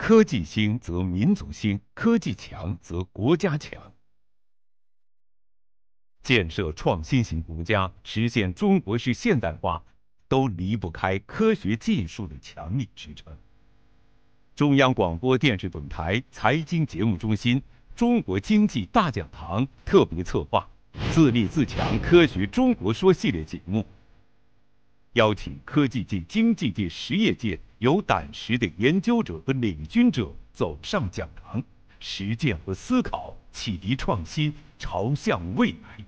科技兴则民族兴，科技强则国家强。建设创新型国家，实现中国式现代化，都离不开科学技术的强力支撑。中央广播电视总台财经节目中心《中国经济大讲堂》特别策划“自立自强科学中国说”系列节目，邀请科技界、经济界、实业界有胆识的研究者和领军者走上讲堂，实践和思考，启迪创新，朝向未来。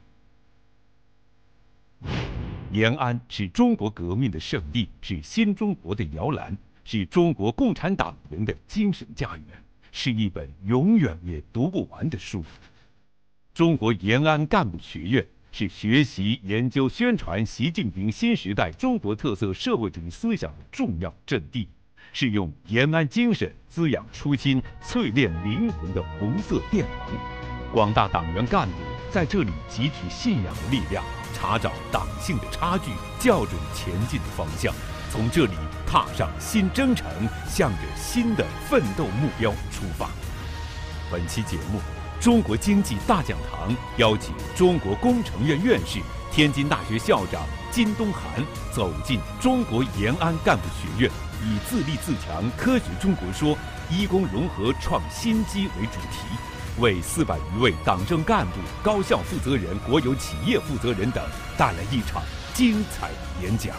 延安是中国革命的圣地，是新中国的摇篮，是中国共产党人的精神家园，是一本永远也读不完的书。中国延安干部学院是学习、研究、宣传习近平新时代中国特色社会主义思想的重要阵地，是用延安精神滋养初心、淬炼灵魂的红色殿堂。广大党员干部在这里汲取信仰的力量，查找党性的差距，校准前进的方向，从这里踏上新征程，向着新的奋斗目标出发。本期节目，中国经济大讲堂邀请中国工程院院士、天津大学校长金东涵走进中国延安干部学院，以自立自强科学中国说、医工融合创新机为主题，为400余位党政干部、高校负责人、国有企业负责人等带来一场精彩演讲。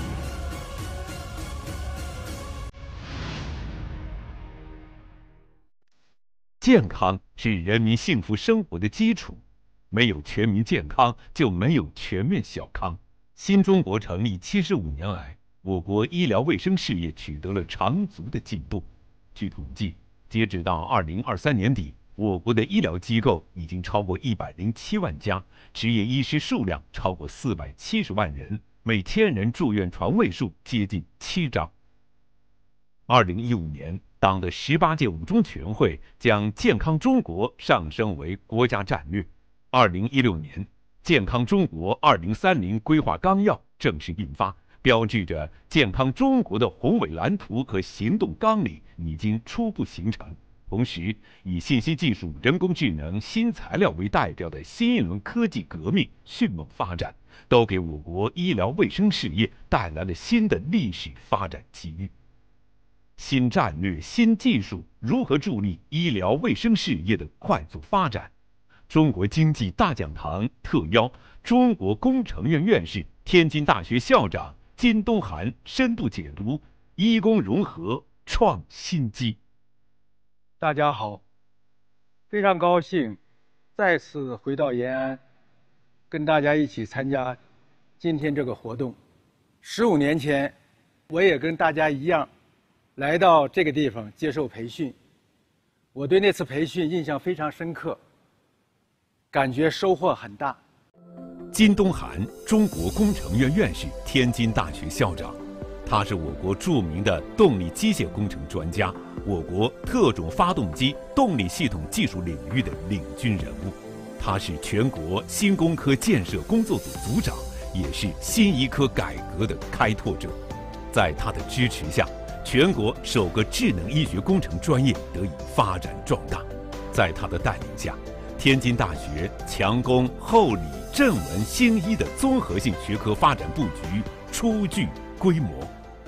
健康是人民幸福生活的基础，没有全民健康，就没有全面小康。新中国成立75年来，我国医疗卫生事业取得了长足的进步。据统计，截止到2023年底，我国的医疗机构已经超过107万家，执业医师数量超过470万人，每1000人住院床位数接近7张。2015年，党的18届五中全会将健康中国上升为国家战略。2016年，《健康中国2030规划纲要》正式印发，标志着健康中国的宏伟蓝图和行动纲领已经初步形成。同时，以信息技术、人工智能、新材料为代表的新一轮科技革命迅猛发展，都给我国医疗卫生事业带来了新的历史发展机遇。新战略、新技术如何助力医疗卫生事业的快速发展？中国经济大讲堂特邀中国工程院院士、天津大学校长金东涵深度解读医工融合创新机。 大家好，非常高兴再次回到延安，跟大家一起参加今天这个活动。15年前，我也跟大家一样，来到这个地方接受培训。我对那次培训印象非常深刻，感觉收获很大。 金东涵，中国工程院院士、天津大学校长，他是我国著名的动力机械工程专家，我国特种发动机动力系统技术领域的领军人物。他是全国新工科建设工作组组长，也是新医科改革的开拓者。在他的支持下，全国首个智能医学工程专业得以发展壮大。在他的带领下，天津大学强攻后理、正文、新医的综合性学科发展布局初具规模。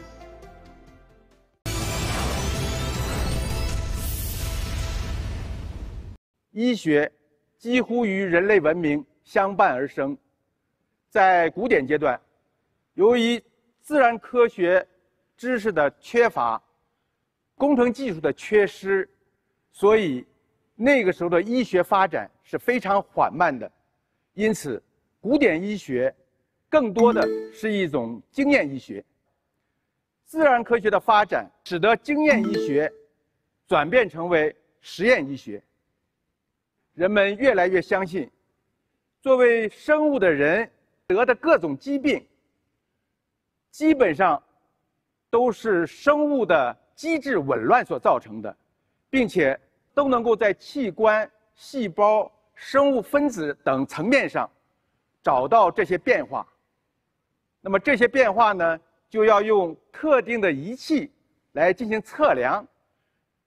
医学几乎与人类文明相伴而生。在古典阶段，由于自然科学知识的缺乏，工程技术的缺失，所以那个时候的医学发展是非常缓慢的。因此，古典医学更多的是一种经验医学。自然科学的发展使得经验医学转变成为实验医学。人们越来越相信，作为生物的人得的各种疾病，基本上都是生物的机制紊乱所造成的，并且都能够在器官、细胞、生物分子等层面上找到这些变化。那么这些变化呢，就要用特定的仪器来进行测量，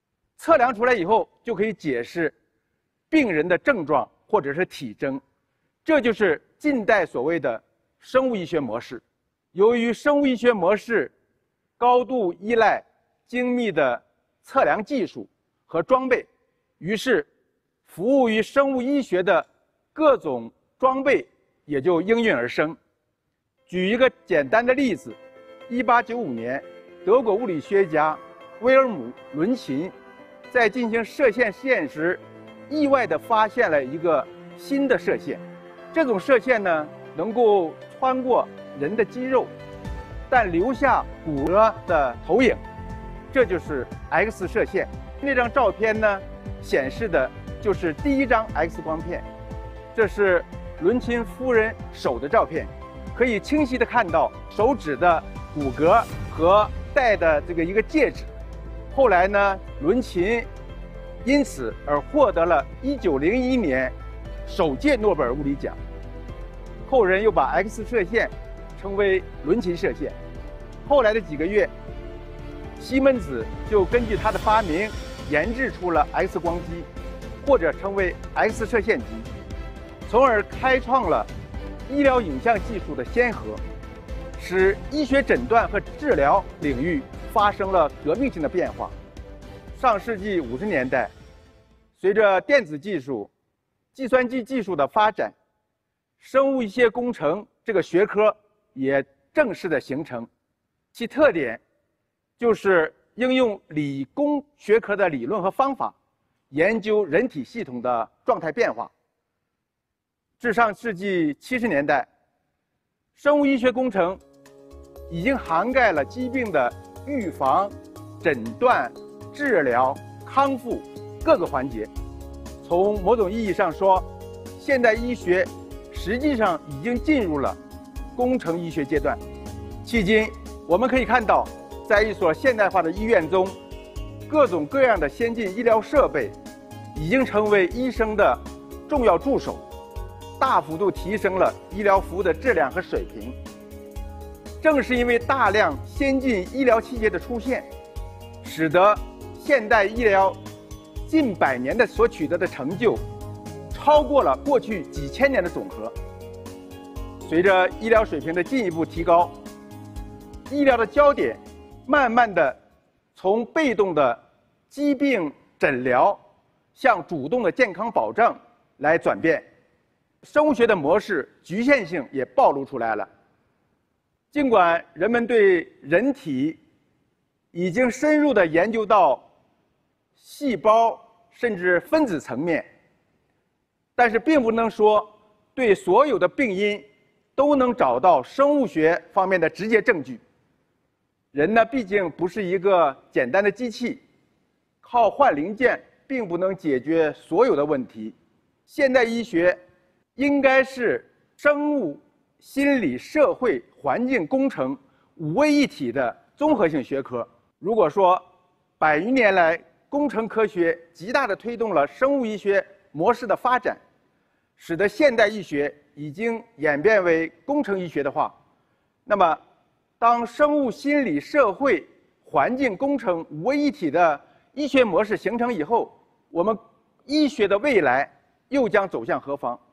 测量出来以后就可以解释病人的症状或者是体征，这就是近代所谓的生物医学模式。由于生物医学模式高度依赖精密的测量技术和装备，于是服务于生物医学的各种装备也就应运而生。举一个简单的例子，1895年，德国物理学家威尔姆·伦琴在进行射线实验时，意外地发现了一个新的射线。这种射线呢，能够穿过人的肌肉，但留下骨骼的投影，这就是 X 射线。那张照片呢，显示的就是第一张 X 光片，这是伦琴夫人手的照片，可以清晰地看到手指的骨骼和戴的这个一个戒指。后来呢，伦琴因此而获得了1901年首届诺贝尔物理奖。后人又把 X 射线称为伦琴射线。后来的几个月，西门子就根据他的发明研制出了 X 光机，或者称为 X 射线机，从而开创了医疗影像技术的先河，使医学诊断和治疗领域发生了革命性的变化。上世纪50年代，随着电子技术、计算机技术的发展，生物医学工程这个学科也正式的形成。其特点就是应用理工学科的理论和方法，研究人体系统的状态变化。至上世纪70年代，生物医学工程已经涵盖了疾病的预防、诊断、治疗、康复各个环节。从某种意义上说，现代医学实际上已经进入了工程医学阶段。迄今，我们可以看到，在一所现代化的医院中，各种各样的先进医疗设备已经成为医生的重要助手，大幅度提升了医疗服务的质量和水平。正是因为大量先进医疗器械的出现，使得现代医疗近100年的所取得的成就，超过了过去几千年的总和。随着医疗水平的进一步提高，医疗的焦点慢慢的从被动的疾病诊疗向主动的健康保障来转变，生物学的模式局限性也暴露出来了。尽管人们对人体已经深入地研究到细胞甚至分子层面，但是并不能说对所有的病因都能找到生物学方面的直接证据。人呢，毕竟不是一个简单的机器，靠换零件并不能解决所有的问题。现代医学应该是生物、心理、社会、环境工程5位一体的综合性学科。如果说100余年来工程科学极大地推动了生物医学模式的发展，使得现代医学已经演变为工程医学的话，那么当生物、心理、社会、环境工程5位一体的医学模式形成以后，我们医学的未来又将走向何方？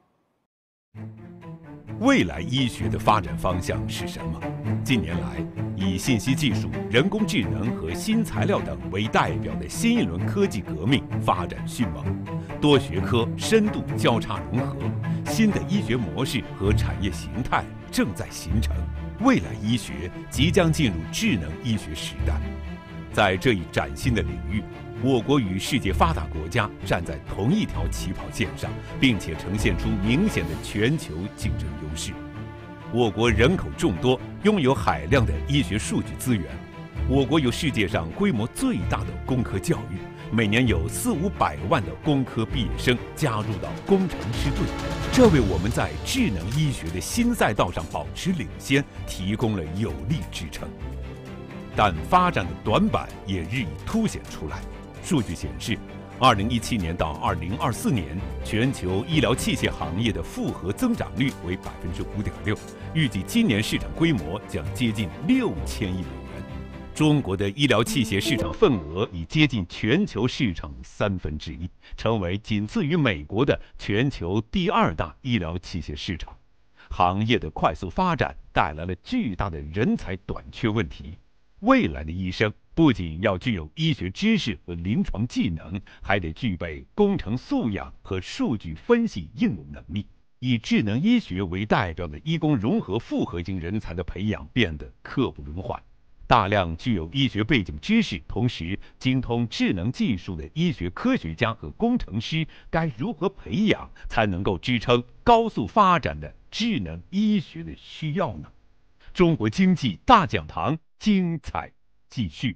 未来医学的发展方向是什么？近年来，以信息技术、人工智能和新材料等为代表的新一轮科技革命发展迅猛，多学科深度交叉融合，新的医学模式和产业形态正在形成。未来医学即将进入智能医学时代。在这一崭新的领域，我国与世界发达国家站在同一条起跑线上，并且呈现出明显的全球竞争优势。我国人口众多，拥有海量的医学数据资源。我国有世界上规模最大的工科教育，每年有400-500万的工科毕业生加入到工程师队，这为我们在智能医学的新赛道上保持领先提供了有力支撑。但发展的短板也日益凸显出来。数据显示，2017年到2024年，全球医疗器械行业的复合增长率为5.6%，预计今年市场规模将接近6000亿美元。 中国的医疗器械市场份额已接近全球市场1/3，成为仅次于美国的全球第2大医疗器械市场。行业的快速发展带来了巨大的人才短缺问题。未来的医生不仅要具有医学知识和临床技能，还得具备工程素养和数据分析应用能力。以智能医学为代表的医工融合复合型人才的培养变得刻不容缓。大量具有医学背景知识，同时精通智能技术的医学科学家和工程师，该如何培养才能够支撑高速发展的智能医学的需要呢？中国经济大讲堂精彩继续。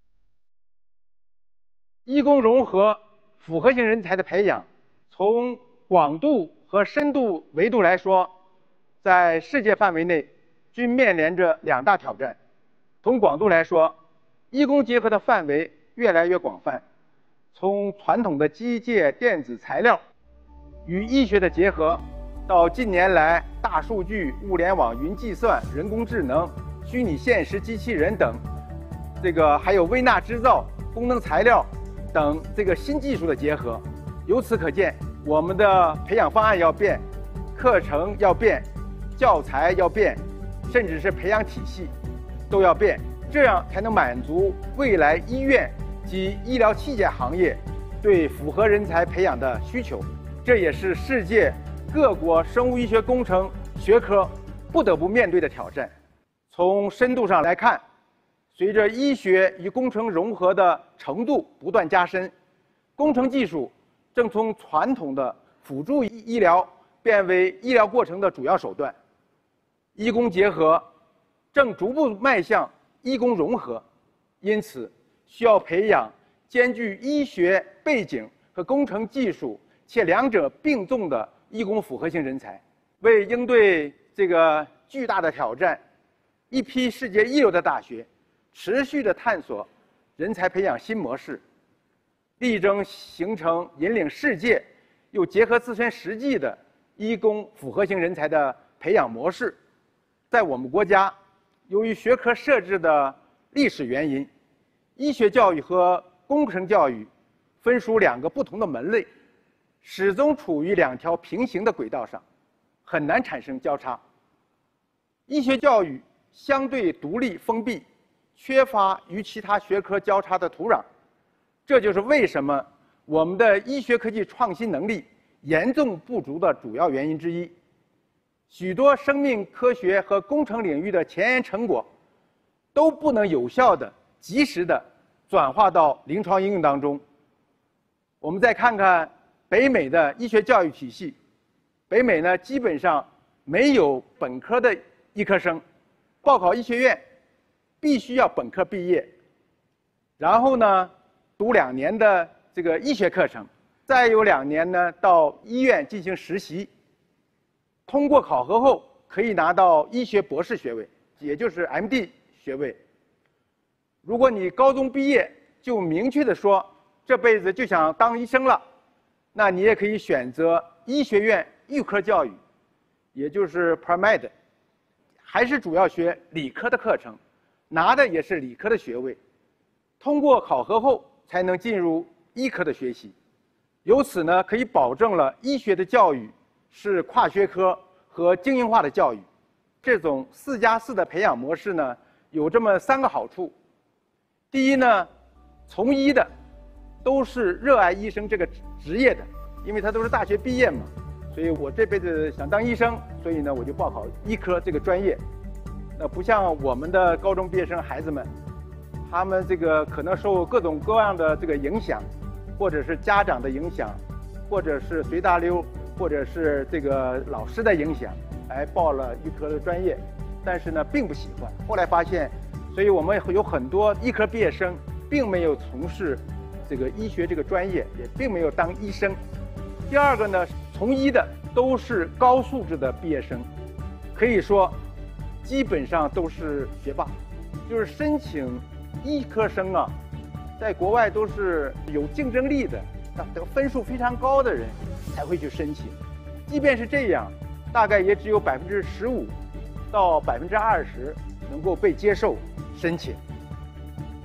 医工融合复合型人才的培养，从广度和深度维度来说，在世界范围内均面临着2大挑战。从广度来说，医工结合的范围越来越广泛，从传统的机械、电子、材料与医学的结合，到近年来大数据、物联网、云计算、人工智能、虚拟现实机器人等，还有微纳制造、功能材料等新技术的结合。由此可见，我们的培养方案要变，课程要变，教材要变，甚至是培养体系都要变，这样才能满足未来医院及医疗器械行业对复合人才培养的需求。这也是世界各国生物医学工程学科不得不面对的挑战。从深度上来看，随着医学与工程融合的程度不断加深，工程技术正从传统的辅助医疗变为医疗过程的主要手段。医工结合正逐步迈向医工融合，因此需要培养兼具医学背景和工程技术且2者并重的医工复合型人才。为应对巨大的挑战，一批世界一流的大学持续地探索人才培养新模式，力争形成引领世界又结合自身实际的医工复合型人才的培养模式。在我们国家，由于学科设置的历史原因，医学教育和工程教育分属2个不同的门类，始终处于2条平行的轨道上，很难产生交叉。医学教育相对独立封闭，缺乏与其他学科交叉的土壤，这就是为什么我们的医学科技创新能力严重不足的主要原因之一。许多生命科学和工程领域的前沿成果都不能有效地、及时地转化到临床应用当中。我们再看看北美的医学教育体系，北美呢基本上没有本科的医科生，报考医学院必须要本科毕业，然后呢读2年的医学课程，再有2年呢到医院进行实习。通过考核后，可以拿到医学博士学位，也就是 MD 学位。如果你高中毕业就明确地说这辈子就想当医生了，那你也可以选择医学院预科教育，也就是 Pre-Med， 还是主要学理科的课程，拿的也是理科的学位。通过考核后才能进入医科的学习，由此呢可以保证了医学的教育是跨学科和精英化的教育。这种4+4的培养模式呢，有这么3个好处。第一呢，从医的都是热爱医生这个职业的，因为他都是大学毕业嘛，所以我这辈子想当医生，所以呢我就报考医科这个专业。那不像我们的高中毕业生孩子们，他们可能受各种各样的影响，或者是家长的影响，或者是随大溜，或者是老师的影响，来报了医科的专业，但是呢并不喜欢。后来发现，所以我们有很多医科毕业生并没有从事医学这个专业，也并没有当医生。第二个呢，从医的都是高素质的毕业生，可以说基本上都是学霸，就是申请医科生啊，在国外都是有竞争力的，得分数非常高的人才会去申请。即便是这样，大概也只有15%到20%能够被接受申请。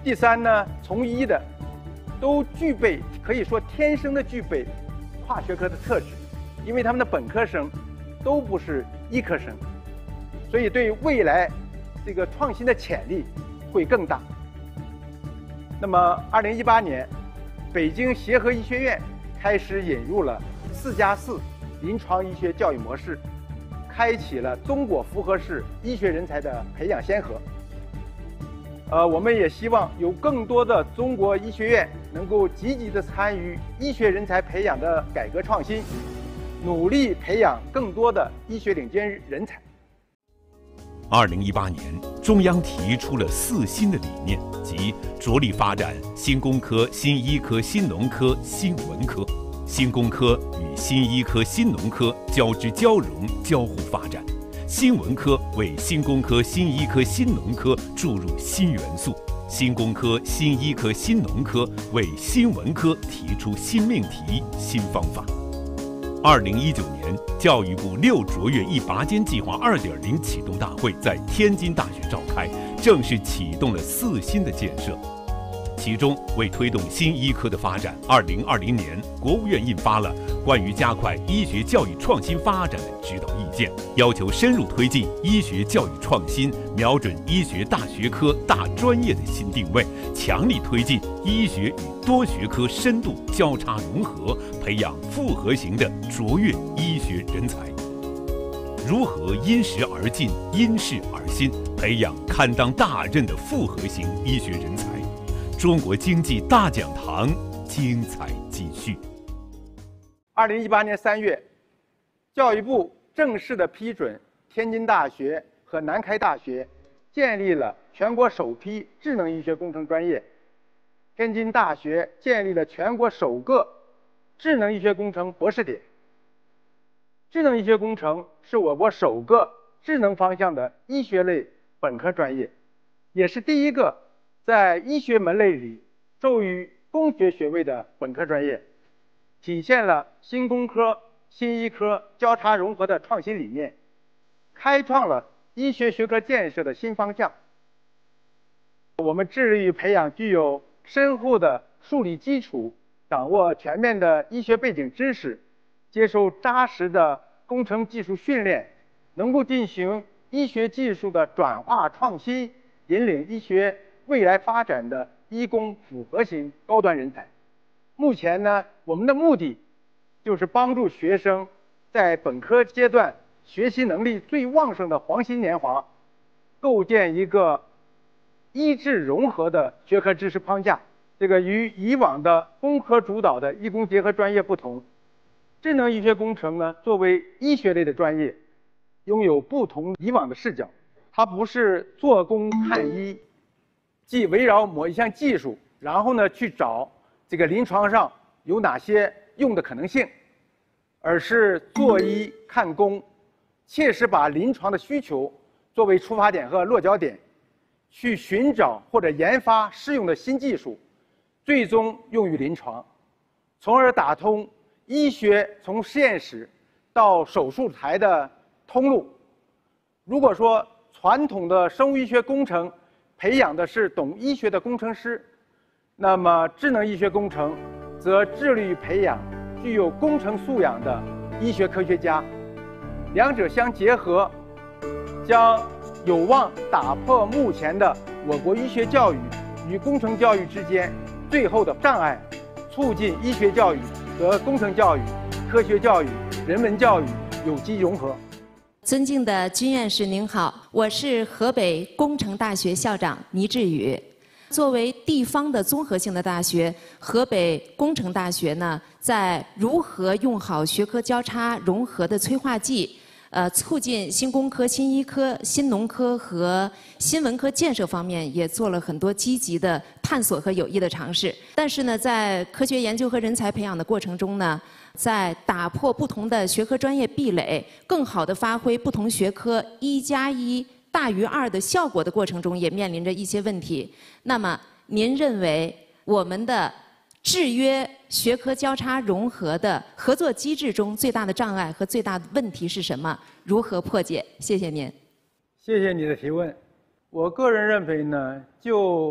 第三呢，从医的都具备，可以说天生的具备跨学科的特质，因为他们的本科生都不是医科生，所以对未来这个创新的潜力会更大。那么2018年，北京协和医学院开始引入了4+4临床医学教育模式，开启了中国复合式医学人才的培养先河。我们也希望有更多的中国医学院能够积极地参与医学人才培养的改革创新，努力培养更多的医学领军人才。 2018年，中央提出了4新的理念，即着力发展新工科、新医科、新农科、新文科。新工科与新医科、新农科交织交融、交互发展，新文科为新工科、新医科、新农科注入新元素，新工科、新医科、新农科为新文科提出新命题、新方法。2019年，教育部6卓越1拔尖计划2.0启动大会在天津大学召开，正式启动了4新的建设。其中，为推动新医科的发展，2020年，国务院印发了关于加快医学教育创新发展的指导意见，要求深入推进医学教育创新，瞄准医学大学科、大专业的新定位，强力推进医学与多学科深度交叉融合，培养复合型的卓越医学人才。如何因时而进、因势而新，培养堪当大任的复合型医学人才？中国经济大讲堂精彩继续。 2018年3月，教育部正式的批准天津大学和南开大学建立了全国首批智能医学工程专业，天津大学建立了全国首个智能医学工程博士点。智能医学工程是我国首个智能方向的医学类本科专业，也是第一个在医学门类里授予工学学位的本科专业，体现了新工科、新医科交叉融合的创新理念，开创了医学学科建设的新方向。我们致力于培养具有深厚的数理基础、掌握全面的医学背景知识、接受扎实的工程技术训练，能够进行医学技术的转化创新，引领医学未来发展的医工复合型高端人才。目前呢，我们的目的就是帮助学生在本科阶段学习能力最旺盛的黄金年华，构建一个医智融合的学科知识框架。这个与以往的工科主导的医工结合专业不同，智能医学工程呢，作为医学类的专业，拥有不同以往的视角。它不是做工看医，即围绕某一项技术，然后呢去找这个临床上有哪些用的可能性，而是做医看工，切实把临床的需求作为出发点和落脚点，去寻找或者研发适用的新技术，最终用于临床，从而打通医学从实验室到手术台的通路。如果说传统的生物医学工程培养的是懂医学的工程师，那么智能医学工程则致力于培养具有工程素养的医学科学家，两者相结合，将有望打破目前的我国医学教育与工程教育之间最后的障碍，促进医学教育和工程教育、科学教育、人文教育有机融合。 尊敬的军院士您好，我是河北工程大学校长倪志宇。作为地方的综合性的大学，河北工程大学呢，在如何用好学科交叉融合的催化剂，促进新工科、新医科、新农科和新文科建设方面，也做了很多积极的探索和有益的尝试。但是呢，在科学研究和人才培养的过程中呢，在打破不同的学科专业壁垒，更好地发挥不同学科1+1大于2的效果的过程中，也面临着一些问题。那么，您认为我们的制约学科交叉融合的合作机制中最大的障碍和最大的问题是什么？如何破解？谢谢您。 谢谢你的提问。我个人认为呢，就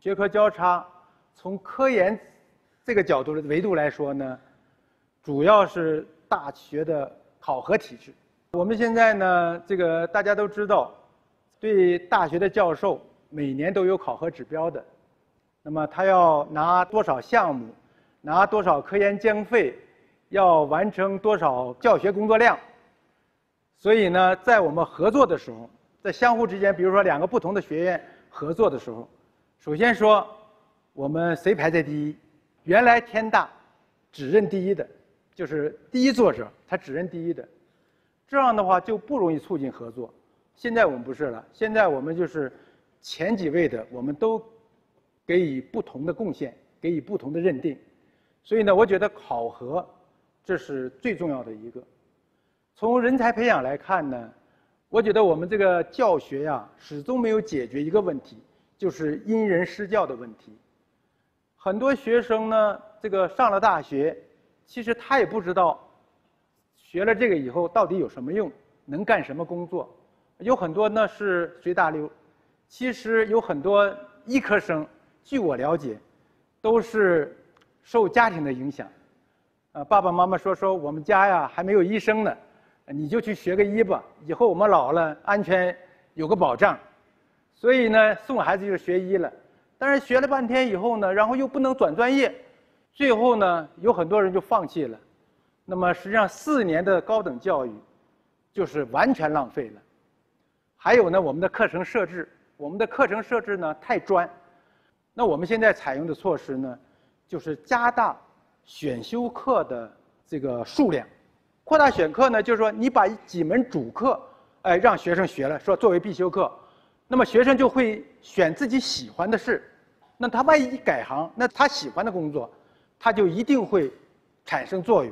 学科交叉，从科研这个角度的维度来说呢，主要是大学的考核体制。我们现在呢，这个大家都知道，对大学的教授每年都有考核指标的。那么他要拿多少项目，拿多少科研经费，要完成多少教学工作量。所以呢，在我们合作的时候，在相互之间，比如说2个不同的学院合作的时候，首先说我们谁排在第一？原来天大只认第一的，就是第一作者他只认第一的，这样的话就不容易促进合作。现在我们不是了，现在我们就是前几位的，我们都给予不同的贡献，给予不同的认定。所以呢，我觉得考核这是最重要的一个。从人才培养来看呢，我觉得我们这个教学呀，始终没有解决一个问题，就是因人施教的问题。很多学生呢，这个上了大学，其实他也不知道学了这个以后到底有什么用，能干什么工作。有很多呢是随大流，其实有很多医科生，据我了解，都是受家庭的影响。爸爸妈妈说我们家呀还没有医生呢，你就去学个医吧，以后我们老了安全有个保障。所以呢，送孩子就是学医了。但是学了半天以后呢，然后又不能转专业，最后呢，有很多人就放弃了。那么实际上4年的高等教育就是完全浪费了。还有呢，我们的课程设置呢太专。那我们现在采用的措施呢，就是加大选修课的这个数量。扩大选课呢，就是说你把几门主课，让学生学了，说作为必修课，那么学生就会选自己喜欢的事。那他万一改行，那他喜欢的工作，他就一定会产生作用。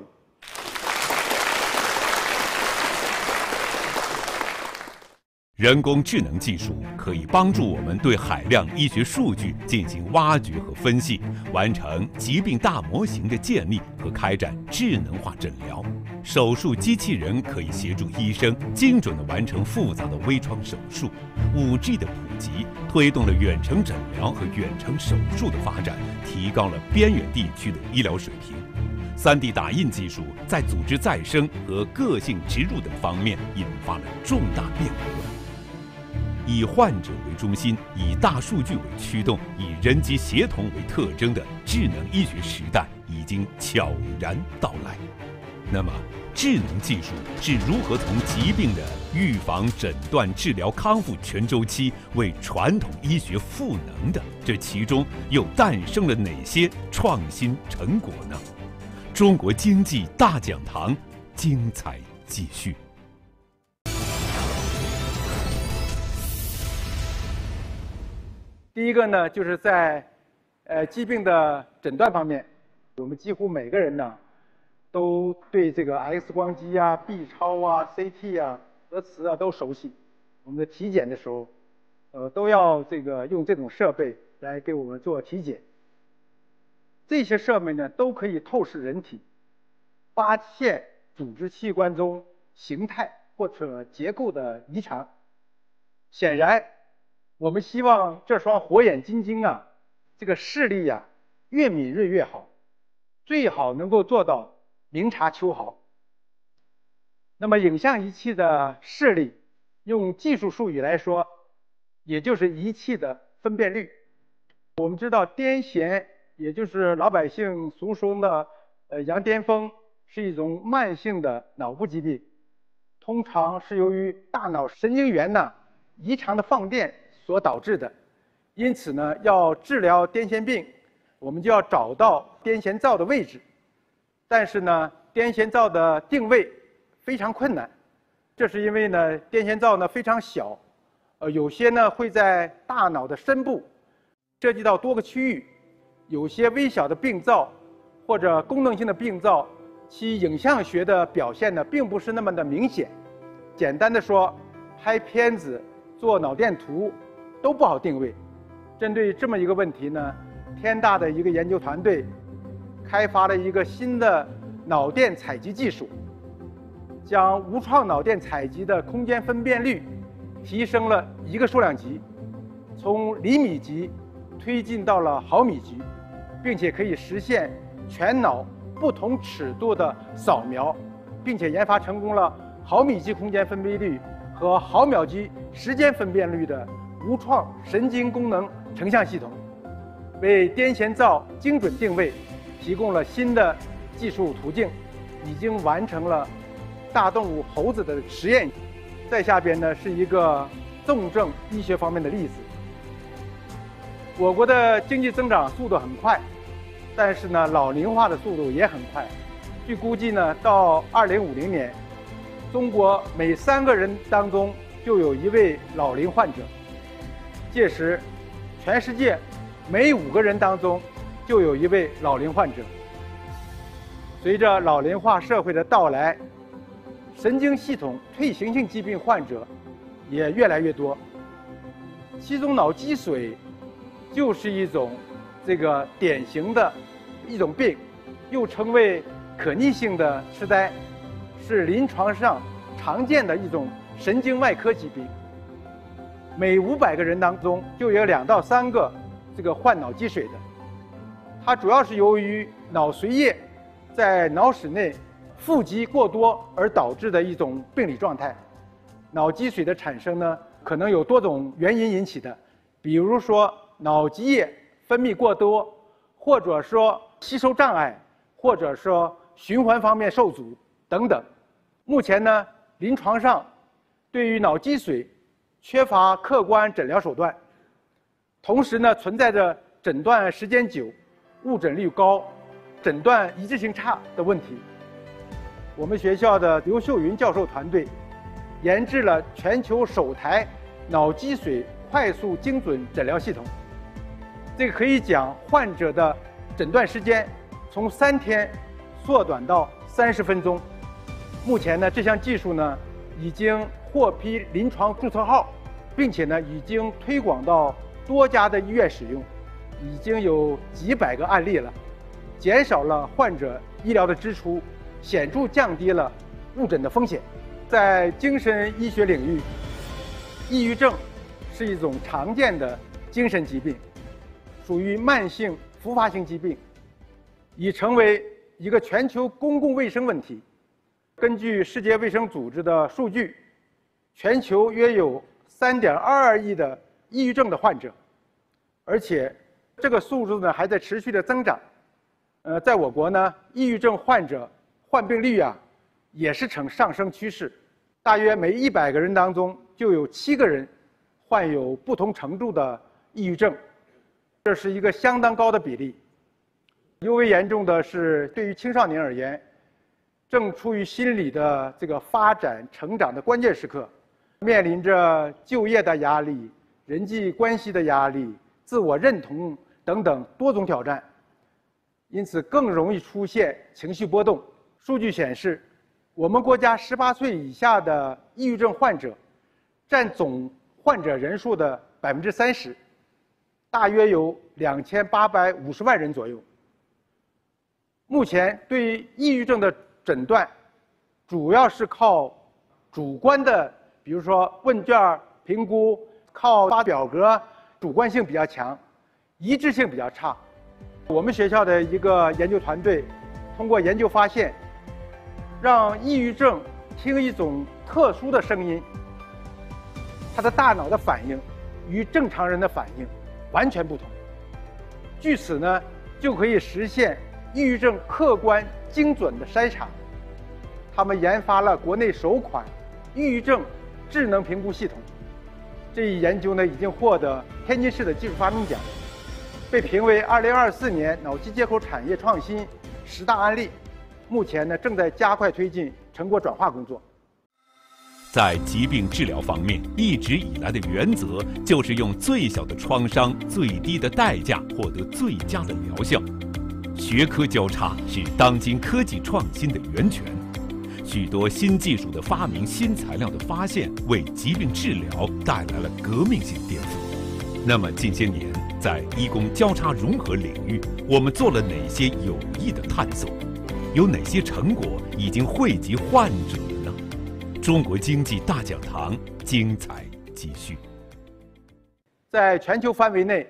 人工智能技术可以帮助我们对海量医学数据进行挖掘和分析，完成疾病大模型的建立和开展智能化诊疗。手术机器人可以协助医生精准地完成复杂的微创手术。5G 的普及推动了远程诊疗和远程手术的发展，提高了边远地区的医疗水平。3D 打印技术在组织再生和个性植入等方面引发了重大变革。以患者为中心，以大数据为驱动，以人机协同为特征的智能医学时代已经悄然到来。那么，智能技术是如何从疾病的预防、诊断、治疗、康复全周期为传统医学赋能的？这其中又诞生了哪些创新成果呢？中国经济大讲堂，精彩继续。 第一个呢，就是在疾病的诊断方面，我们几乎每个人呢都对这个 X 光机啊、B 超啊、CT 啊、核磁啊都熟悉。我们的体检的时候，都要用这种设备来给我们做体检。这些设备呢，都可以透视人体，发现组织器官中形态或者结构的异常。显然，我们希望这双火眼金睛啊，这个视力啊，越敏锐越好，最好能够做到明察秋毫。那么影像仪器的视力，用技术术语来说，也就是仪器的分辨率。我们知道癫痫，也就是老百姓俗称的羊癫疯，是一种慢性的脑部疾病，通常是由于大脑神经元呢异常的放电所导致的。因此呢，要治疗癫痫病，我们就要找到癫痫灶的位置。但是呢，癫痫灶的定位非常困难，这是因为呢，癫痫灶呢非常小，有些呢会在大脑的深部，涉及到多个区域。有些微小的病灶或者功能性的病灶，其影像学的表现呢并不是那么的明显。简单的说，拍片子、做脑电图都不好定位。针对这么一个问题呢，天大的一个研究团队开发了一个新的脑电采集技术，将无创脑电采集的空间分辨率提升了1个数量级，从厘米级推进到了毫米级，并且可以实现全脑不同尺度的扫描，并且研发成功了毫米级空间分辨率和毫秒级时间分辨率的无创神经功能成像系统，为癫痫灶精准定位提供了新的技术途径，已经完成了大动物猴子的实验。再下边呢是一个重症医学方面的例子。我国的经济增长速度很快，但是呢老龄化的速度也很快。据估计呢，到2050年，中国每3个人当中就有1位老龄患者。届时，全世界每5个人当中就有1位老龄患者。随着老龄化社会的到来，神经系统退行性疾病患者也越来越多。其中脑积水就是一种典型的一种病，又称为可逆性的痴呆，是临床上常见的一种神经外科疾病。每500个人当中就有2到3个患脑积水的。它主要是由于脑髓液在脑室内富集过多而导致的一种病理状态。脑积水的产生呢，可能有多种原因引起的，比如说脑积液分泌过多，或者说吸收障碍，或者说循环方面受阻等等。目前呢，临床上对于脑积水缺乏客观诊疗手段，同时呢存在着诊断时间久、误诊率高、诊断一致性差的问题。我们学校的刘秀云教授团队研制了全球首台脑积水快速精准诊疗系统。这个可以将患者的诊断时间从3天缩短到30分钟。目前呢，这项技术呢已经获批临床注册号，并且呢已经推广到多家的医院使用，已经有几百个案例了，减少了患者医疗的支出，显著降低了误诊的风险。在精神医学领域，抑郁症是一种常见的精神疾病，属于慢性复发性疾病，已成为一个全球公共卫生问题。根据世界卫生组织的数据，全球约有3.22亿的抑郁症的患者，而且这个数字呢还在持续的增长。在我国呢，抑郁症患者患病率也是呈上升趋势，大约每100个人当中就有7个人患有不同程度的抑郁症，这是一个相当高的比例。尤为严重的是，对于青少年而言，正处于心理的发展成长的关键时刻，面临着就业的压力、人际关系的压力、自我认同等等多种挑战，因此更容易出现情绪波动。数据显示，我们国家18岁以下的抑郁症患者占总患者人数的30%，大约有2850万人左右。目前对于抑郁症的诊断，主要是靠主观的，比如说问卷评估，靠发表格，主观性比较强，一致性比较差。我们学校的一个研究团队通过研究发现，让抑郁症听一种特殊的声音，他的大脑的反应与正常人的反应完全不同。据此呢，就可以实现抑郁症客观精准的筛查。他们研发了国内首款抑郁症智能评估系统。这一研究呢，已经获得天津市的技术发明奖，被评为2024年脑机接口产业创新10大案例。目前呢，正在加快推进成果转化工作。 在疾病治疗方面，一直以来的原则就是用最小的创伤、最低的代价获得最佳的疗效。学科交叉是当今科技创新的源泉，许多新技术的发明、新材料的发现，为疾病治疗带来了革命性颠覆。那么近些年，在医工交叉融合领域，我们做了哪些有益的探索？有哪些成果已经惠及患者了呢？中国经济大讲堂精彩继续。 在全球范围内，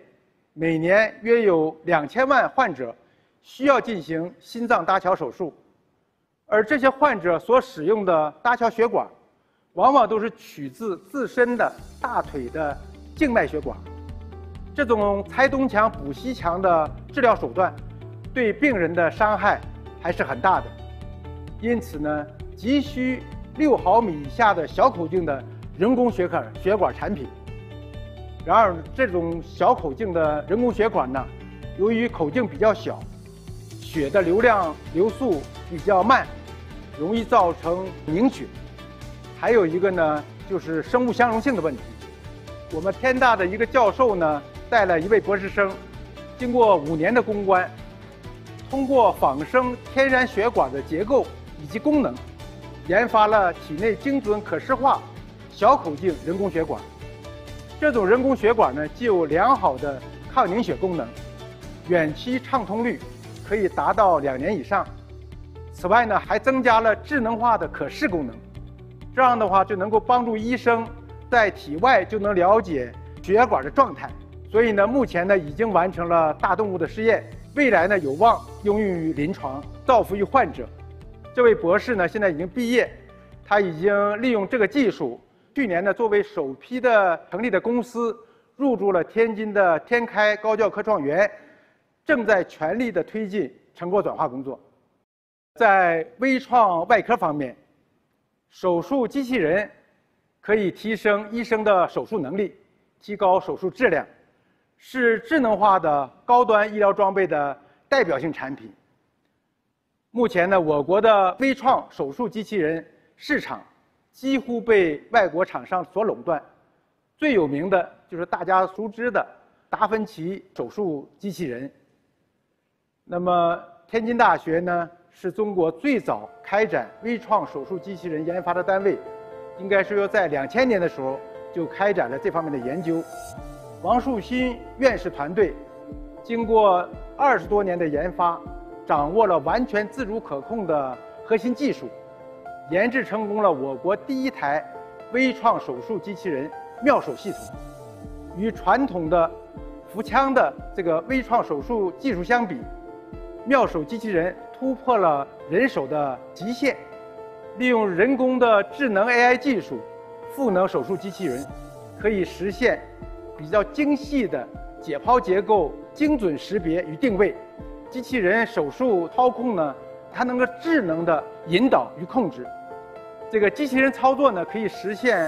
每年约有2000万患者需要进行心脏搭桥手术，而这些患者所使用的搭桥血管，往往都是取自自身的大腿的静脉血管。这种拆东墙补西墙的治疗手段，对病人的伤害还是很大的。因此呢，急需6毫米以下的小口径的人工血管产品。然而，这种小口径的人工血管呢，由于口径比较小，血的流速比较慢，容易造成凝血。还有一个呢，就是生物相容性的问题。我们天大的一个教授呢，带了一位博士生，经过5年的攻关，通过仿生天然血管的结构以及功能，研发了体内精准可视化小口径人工血管。这种人工血管呢，既有良好的抗凝血功能，远期畅通率可以达到2年以上。此外呢，还增加了智能化的可视功能，这样的话就能够帮助医生在体外就能了解血管的状态。所以呢，目前呢已经完成了大动物的试验，未来呢有望应用于临床，造福于患者。这位博士呢现在已经毕业，他已经利用这个技术，去年呢作为首批的成立的公司，入驻了天津的天开高教科创园，正在全力的推进成果转化工作。在微创外科方面，手术机器人可以提升医生的手术能力，提高手术质量，是智能化的高端医疗装备的代表性产品。目前呢，我国的微创手术机器人市场几乎被外国厂商所垄断，最有名的就是大家熟知的达芬奇手术机器人。那么，天津大学呢，是中国最早开展微创手术机器人研发的单位，应该说在2000年的时候就开展了这方面的研究。王树新院士团队经过20多年的研发，掌握了完全自主可控的核心技术，研制成功了我国第1台微创手术机器人妙手系统。与传统的腹腔的这个微创手术技术相比，妙手机器人突破了人手的极限，利用人工的智能 AI 技术，赋能手术机器人，可以实现比较精细的解剖结构精准识别与定位。机器人手术操控呢，它能够智能的引导与控制。这个机器人操作呢，可以实现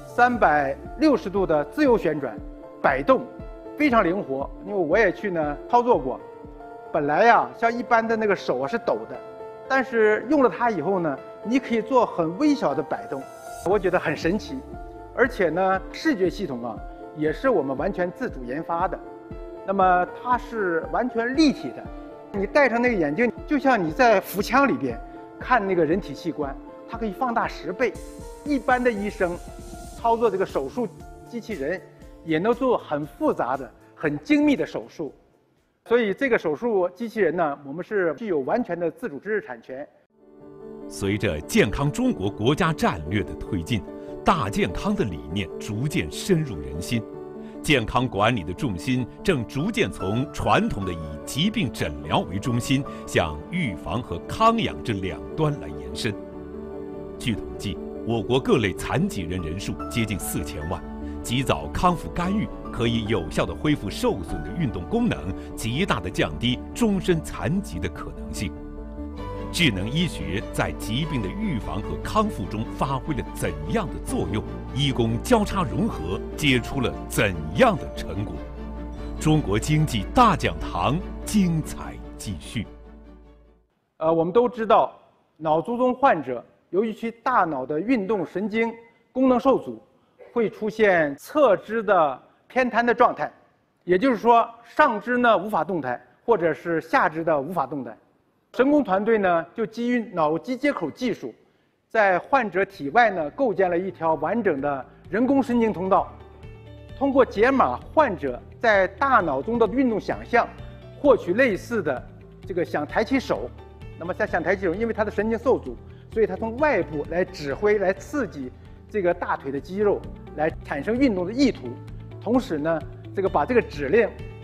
360度的自由旋转、摆动，非常灵活。因为我也去呢操作过，本来呀，像一般的那个手是抖的，但是用了它以后呢，你可以做很微小的摆动，我觉得很神奇。而且呢，视觉系统啊，也是我们完全自主研发的。那么它是完全立体的，你戴上那个眼镜，就像你在腹腔里边看那个人体器官，它可以放大10倍。一般的医生操作这个手术机器人，也能做很复杂的、很精密的手术。所以这个手术机器人呢，我们是具有完全的自主知识产权。 随着健康中国国家战略的推进，大健康的理念逐渐深入人心，健康管理的重心正逐渐从传统的以疾病诊疗为中心，向预防和康养这2端来延伸。据统计，我国各类残疾人人数接近4000万，及早康复干预可以有效地恢复受损的运动功能，极大地降低终身残疾的可能性。智能医学在疾病的预防和康复中发挥了怎样的作用？医工交叉融合结出了怎样的成果？中国经济大讲堂精彩继续。 我们都知道，脑卒中患者由于其大脑的运动神经功能受阻，会出现侧肢的偏瘫的状态，也就是说，上肢呢无法动弹，或者是下肢的无法动弹。神工团队呢就基于脑机接口技术，在患者体外呢构建了一条完整的人工神经通道，通过解码患者在大脑中的运动想象，获取类似的这个想抬起手。那么在想抬起手，因为他的神经受阻，所以他从外部来指挥、来刺激这个大腿的肌肉，来产生运动的意图。同时呢，把这个指令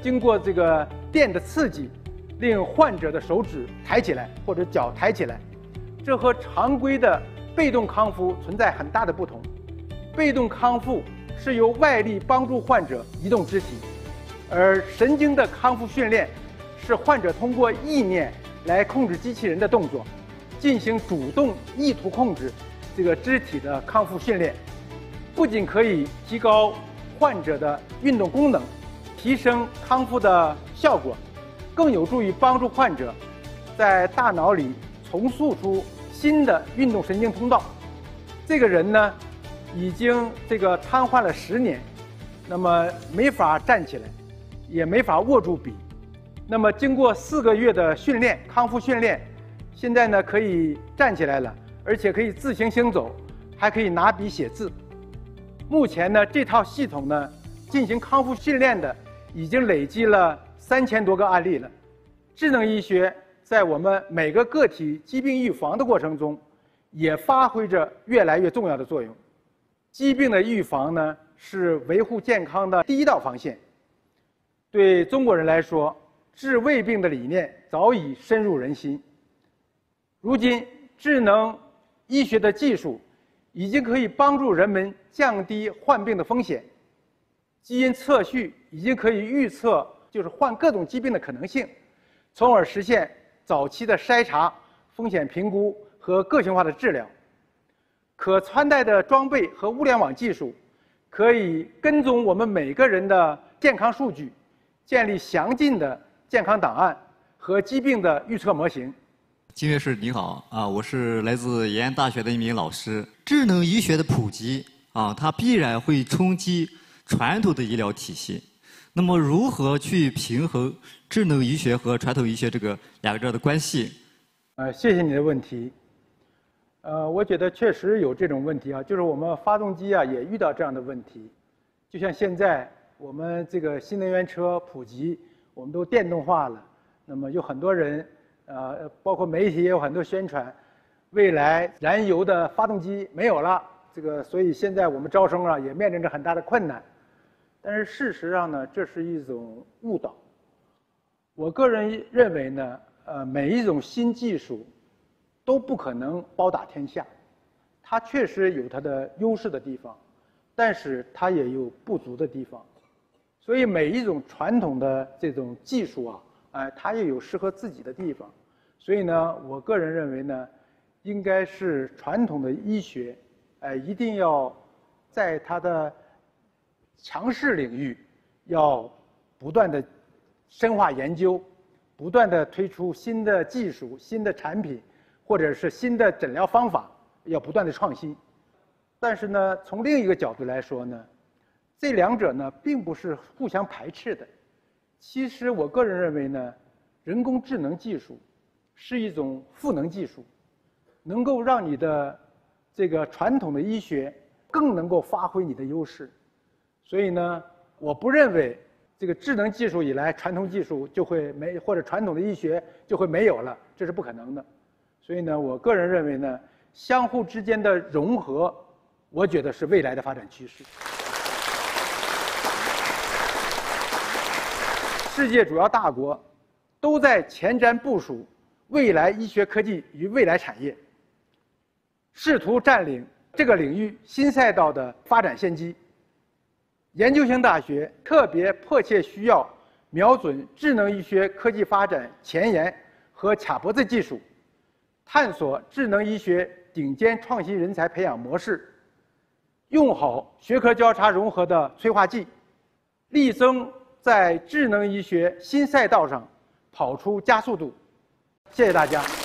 经过这个电的刺激，令患者的手指抬起来或者脚抬起来，这和常规的被动康复存在很大的不同。被动康复是由外力帮助患者移动肢体，而神经的康复训练是患者通过意念来控制机器人的动作，进行主动意图控制这个肢体的康复训练，不仅可以提高患者的运动功能，提升康复的效果，更有助于帮助患者在大脑里重塑出新的运动神经通道。这个人呢，已经瘫痪了10年，那么没法站起来，也没法握住笔。那么经过4个月的训练，康复训练，现在呢可以站起来了，而且可以自行行走，还可以拿笔写字。目前呢，这套系统呢进行康复训练的已经累积了3000多个案例了。智能医学在我们每个个体疾病预防的过程中，也发挥着越来越重要的作用。疾病的预防呢，是维护健康的第一道防线。对中国人来说，治胃病的理念早已深入人心。如今，智能医学的技术已经可以帮助人们降低患病的风险。基因测序已经可以预测患各种疾病的可能性，从而实现早期的筛查、风险评估和个性化的治疗。可穿戴的装备和物联网技术可以跟踪我们每个人的健康数据，建立详尽的健康档案和疾病的预测模型。 金院士你好啊，我是来自延安大学的一名老师。智能医学的普及啊，它必然会冲击传统的医疗体系。那么，如何去平衡智能医学和传统医学两者的关系？ 谢谢你的问题。我觉得确实有这种问题啊，就是我们发动机啊也遇到这样的问题。就像现在我们这个新能源车普及，我们都电动化了，那么有很多人，包括媒体也有很多宣传，未来燃油的发动机没有了，所以现在我们招生啊也面临着很大的困难。但是事实上呢，这是一种误导。我个人认为呢，每一种新技术都不可能包打天下，它确实有它的优势的地方，但是它也有不足的地方。所以每一种传统的这种技术啊，它也有适合自己的地方。所以呢，我个人认为呢，应该是传统的医学，一定要在它的强势领域要不断的深化研究，不断的推出新的技术、新的产品，或者是新的诊疗方法，要不断的创新。但是呢，从另一个角度来说呢，这两者呢并不是互相排斥的。其实我个人认为呢，人工智能技术是一种赋能技术，能够让你的传统的医学更能够发挥你的优势。所以呢，我不认为智能技术以来，传统技术就会或者传统的医学就会没有了，这是不可能的。所以呢，我个人认为呢，相互之间的融合，我觉得是未来的发展趋势。世界主要大国都在前瞻部署未来医学科技与未来产业，试图占领这个领域新赛道的发展先机。研究型大学特别迫切需要瞄准智能医学科技发展前沿和卡脖子技术，探索智能医学顶尖创新人才培养模式，用好学科交叉融合的催化剂，力争在智能医学新赛道上跑出加速度。谢谢大家。